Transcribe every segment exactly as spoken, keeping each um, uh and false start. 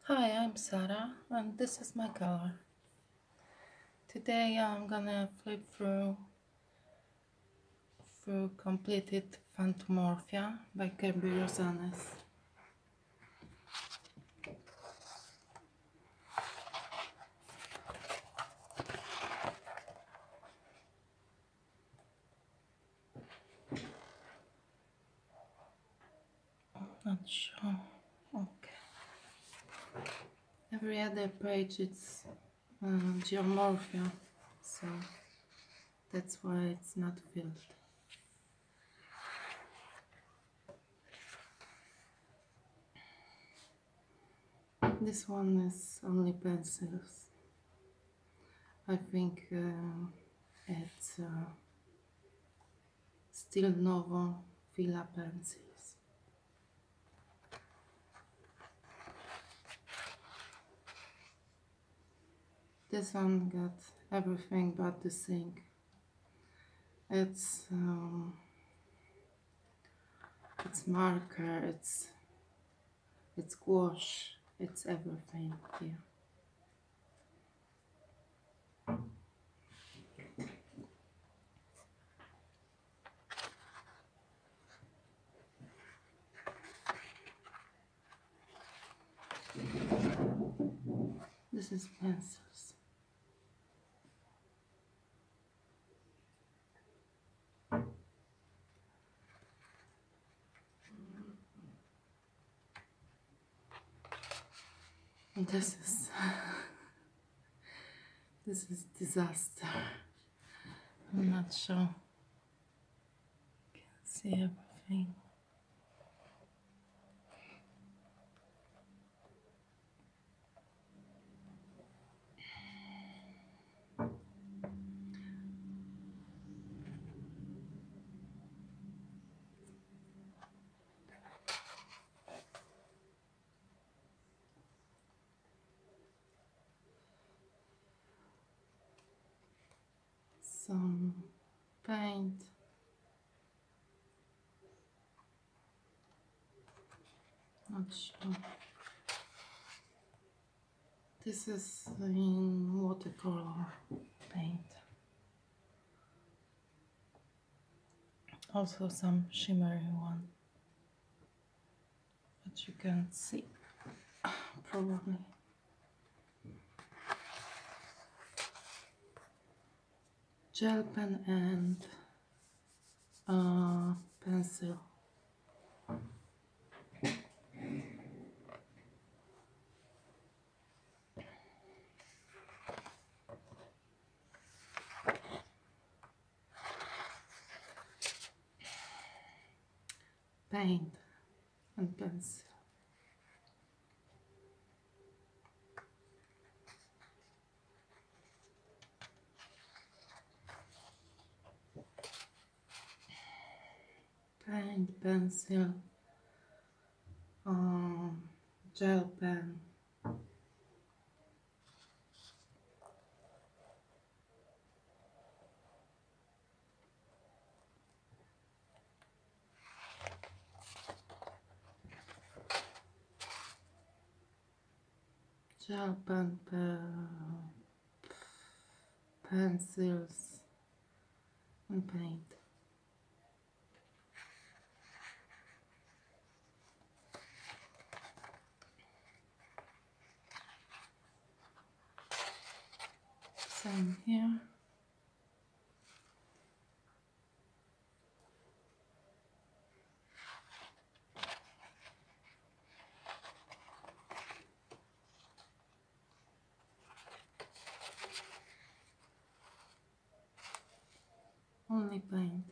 Hi, I'm Sarah, and this is my color. Today I'm gonna flip through through completed Phantomorphia by Kirby Rosanes. Not sure. Okay. Every other page it's uh, geomorphia, so that's why it's not filled. This one is only pencils. I think uh, it's uh, Stil Novo Fila pencils. This one got everything but the sink. It's um, it's marker, it's it's gouache, it's everything here. This is pencils. And this is this is disaster. I'm not sure. You can see everything. Some paint. Not sure. This is in watercolor paint. Also some shimmery one. But you can't see, probably. Gel pen and uh, pencil. Paint and pencil. Paint, pencil, um, gel pen. Gel pen, pe pencils and paint. Same here. Only paint.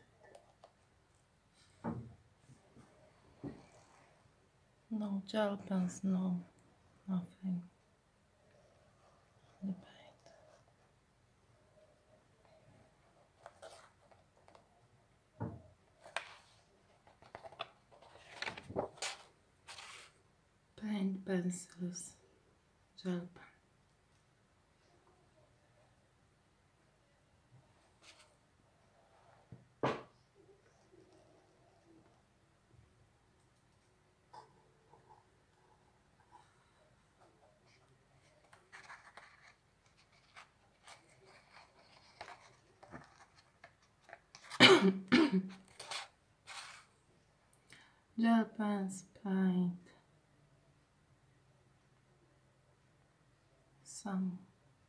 No gel pens, no, nothing. Only paint. Paint, pencils, gel pen. gel pens, paint, some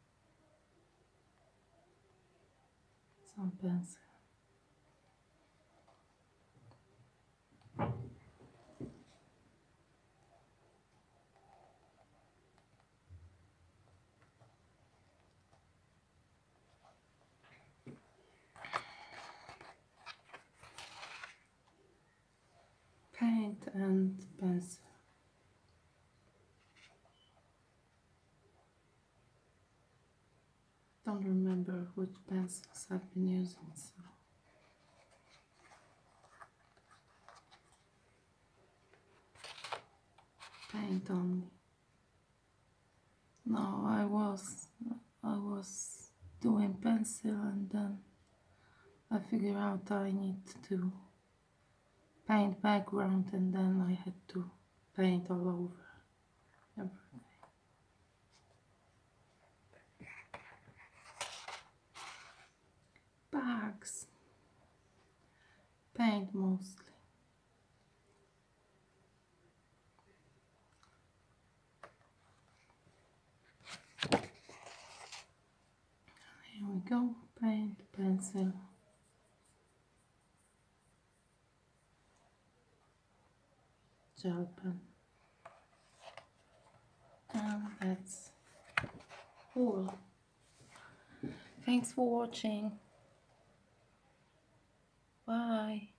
some pencil. Paint and pencil. Don't remember which pencils I've been using, so paint only. No, I was I was doing pencil and then I figured out I need to paint background and then I had to paint all over everything. Bags. Paint mostly. Here we go, paint, pencil. Gel pen. And that's all. Thanks for watching. Bye.